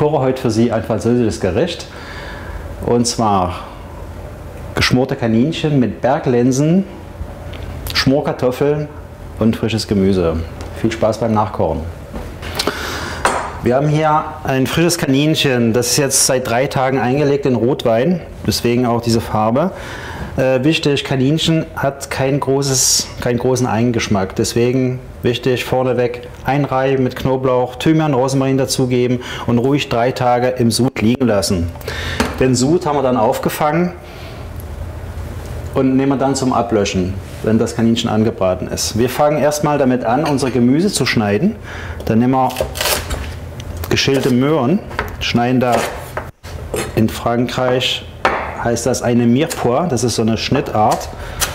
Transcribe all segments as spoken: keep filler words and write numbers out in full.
koche heute für Sie ein französisches Gericht. Und zwar geschmorte Kaninchen mit Berglinsen, Schmorkartoffeln und frisches Gemüse. Viel Spaß beim Nachkochen. Wir haben hier ein frisches Kaninchen, das ist jetzt seit drei Tagen eingelegt in Rotwein, deswegen auch diese Farbe. Äh, wichtig, Kaninchen hat kein großes, keinen großen Eigengeschmack, deswegen wichtig, vorneweg einreiben mit Knoblauch, Thymian, Rosmarin dazugeben und ruhig drei Tage im Sud liegen lassen. Den Sud haben wir dann aufgefangen und nehmen wir dann zum Ablöschen, wenn das Kaninchen angebraten ist. Wir fangen erstmal damit an, unser Gemüse zu schneiden. Dann nehmen wir geschälte Möhren, schneiden da, in Frankreich heißt das eine Mirepoix, das ist so eine Schnittart.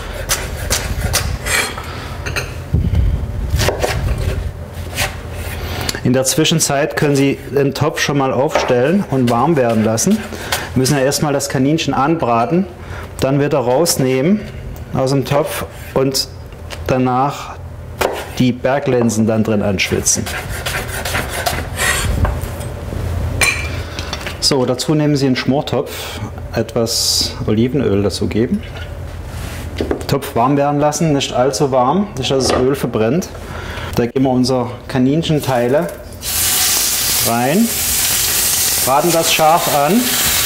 In der Zwischenzeit können Sie den Topf schon mal aufstellen und warm werden lassen. Wir müssen ja erstmal das Kaninchen anbraten, dann wieder rausnehmen aus dem Topf und danach die Berglinsen dann drin anschwitzen. So, dazu nehmen Sie einen Schmortopf, etwas Olivenöl dazugeben. Topf warm werden lassen, nicht allzu warm, nicht dass das Öl verbrennt. Da geben wir unsere Kaninchenteile rein, braten das scharf an.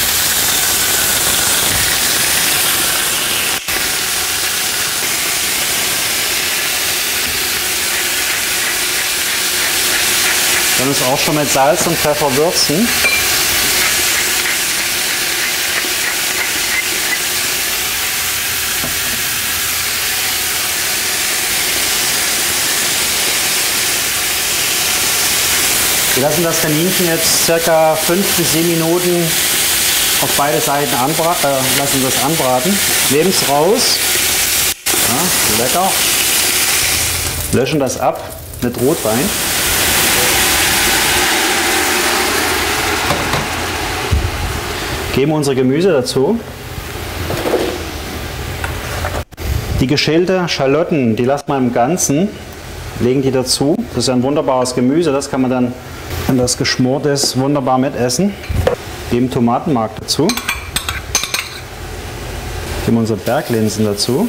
Dann ist auch schon mit Salz und Pfeffer würzen. Wir lassen das Kaninchen jetzt ca. fünf bis sieben Minuten auf beide Seiten anbra äh, lassen das anbraten. Nehmen es raus. Ja, lecker. Löschen das ab mit Rotwein. Geben unsere Gemüse dazu. Die geschälte Schalotten, die lassen wir im Ganzen, legen die dazu. Das ist ein wunderbares Gemüse, das kann man dann, wenn das geschmort ist, wunderbar mitessen. Geben Tomatenmark dazu. Geben unsere Berglinsen dazu.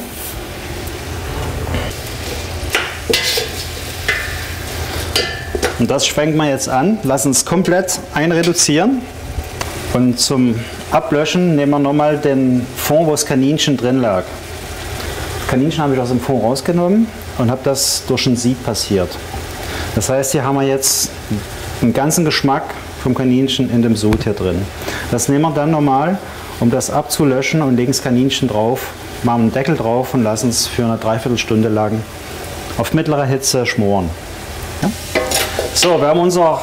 Und das schwenken wir jetzt an, lassen es komplett einreduzieren. Und zum Ablöschen nehmen wir nochmal den Fond, wo das Kaninchen drin lag. Das Kaninchen habe ich aus dem Fond rausgenommen und habe das durch ein Sieb passiert. Das heißt, hier haben wir jetzt den ganzen Geschmack vom Kaninchen in dem Sud hier drin. Das nehmen wir dann nochmal, um das abzulöschen, und legen das Kaninchen drauf, machen einen Deckel drauf und lassen es für eine Dreiviertelstunde lang auf mittlerer Hitze schmoren. Ja? So, wir haben unser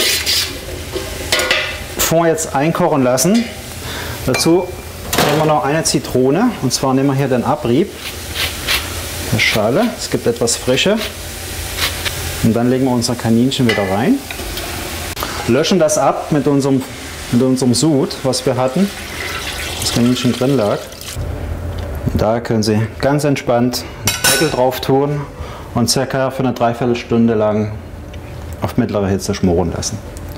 Fond jetzt einkochen lassen. Dazu nehmen wir noch eine Zitrone, und zwar nehmen wir hier den Abrieb der Schale. Es gibt etwas Frische. Und dann legen wir unser Kaninchen wieder rein. Löschen das ab mit unserem, mit unserem Sud, was wir hatten, das Kaninchen drin lag. Und da können Sie ganz entspannt einen Deckel drauf tun und circa für eine Dreiviertelstunde lang auf mittlere Hitze schmoren lassen.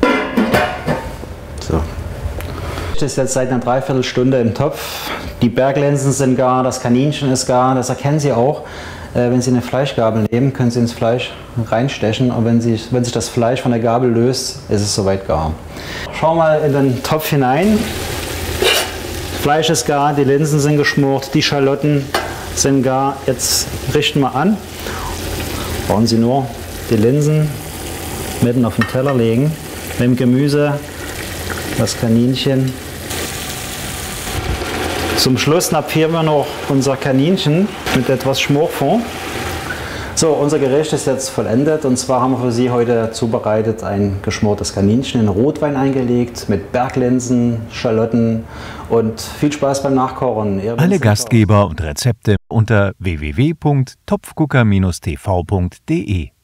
So. Das ist jetzt seit einer Dreiviertelstunde im Topf. Die Berglinsen sind gar, das Kaninchen ist gar, das erkennen Sie auch. Äh, wenn Sie eine Fleischgabel nehmen, können Sie ins Fleisch reinstechen, und wenn, Sie, wenn sich das Fleisch von der Gabel löst, ist es soweit gar. Schauen wir mal in den Topf hinein. Das Fleisch ist gar, die Linsen sind geschmort, die Schalotten sind gar. Jetzt richten wir an. Brauchen Sie nur die Linsen mitten auf den Teller legen, mit dem Gemüse, das Kaninchen. Zum Schluss nappieren wir noch unser Kaninchen mit etwas Schmorfond. So, unser Gericht ist jetzt vollendet, und zwar haben wir für Sie heute zubereitet ein geschmortes Kaninchen in Rotwein eingelegt mit Berglinsen, Schalotten, und viel Spaß beim Nachkochen. Ihr Alle Gastgeber und Rezepte unter w w w punkt topfgucker Bindestrich t v punkt de.